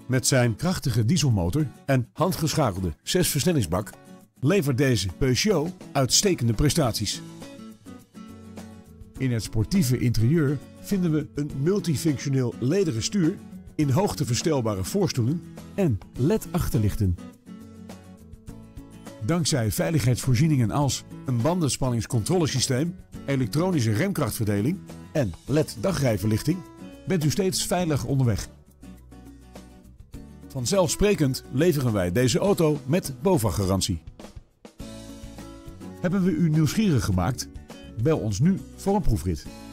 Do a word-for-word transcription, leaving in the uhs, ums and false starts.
Met zijn krachtige dieselmotor en handgeschakelde zesversnellingsbak levert deze Peugeot uitstekende prestaties. In het sportieve interieur vinden we een multifunctioneel lederen stuur in hoogteverstelbare voorstoelen en L E D-achterlichten. Dankzij veiligheidsvoorzieningen als een bandenspanningscontrolesysteem, elektronische remkrachtverdeling en L E D-dagrijverlichting bent u steeds veilig onderweg. Vanzelfsprekend leveren wij deze auto met BOVAG-garantie. Hebben we u nieuwsgierig gemaakt? Bel ons nu voor een proefrit.